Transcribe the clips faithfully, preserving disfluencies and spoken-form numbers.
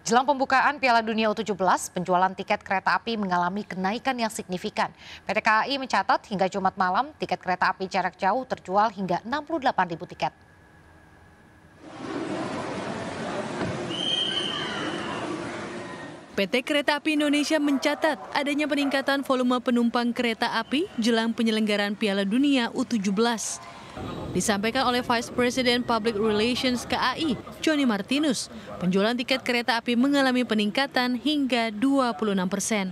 Jelang pembukaan Piala Dunia U tujuh belas, penjualan tiket kereta api mengalami kenaikan yang signifikan. P T K A I mencatat hingga Jumat malam, tiket kereta api jarak jauh terjual hingga enam puluh delapan ribu tiket. P T Kereta Api Indonesia mencatat adanya peningkatan volume penumpang kereta api jelang penyelenggaraan Piala Dunia U tujuh belas. Disampaikan oleh Vice President Public Relations K A I, Johnny Martinus, penjualan tiket kereta api mengalami peningkatan hingga dua puluh enam persen.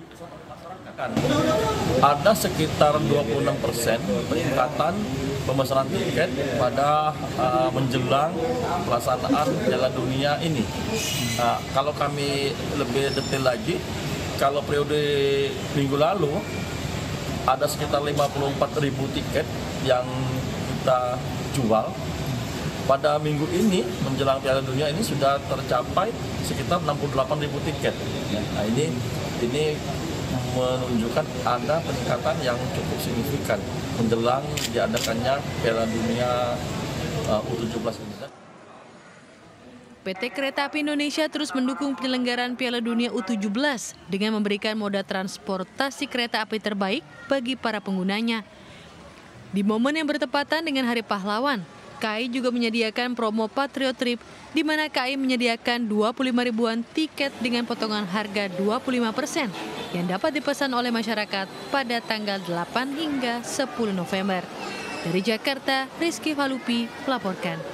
Ada sekitar dua puluh enam persen peningkatan pemesanan tiket pada uh, menjelang pelaksanaan Piala Dunia ini. Uh, kalau kami lebih detail lagi, kalau periode minggu lalu ada sekitar lima puluh empat ribu tiket yang kita jual. Pada minggu ini menjelang Piala Dunia ini sudah tercapai sekitar enam puluh delapan ribu tiket. Nah ini ini menunjukkan ada peningkatan yang cukup signifikan menjelang diadakannya Piala Dunia uh, U tujuh belas ini. P T Kereta Api Indonesia terus mendukung penyelenggaraan Piala Dunia U tujuh belas dengan memberikan moda transportasi kereta api terbaik bagi para penggunanya. Di momen yang bertepatan dengan Hari Pahlawan, K A I juga menyediakan promo Patriot Trip di mana K A I menyediakan dua puluh lima ribuan tiket dengan potongan harga dua puluh lima persen yang dapat dipesan oleh masyarakat pada tanggal delapan hingga sepuluh November. Dari Jakarta, Rizky Falupi melaporkan.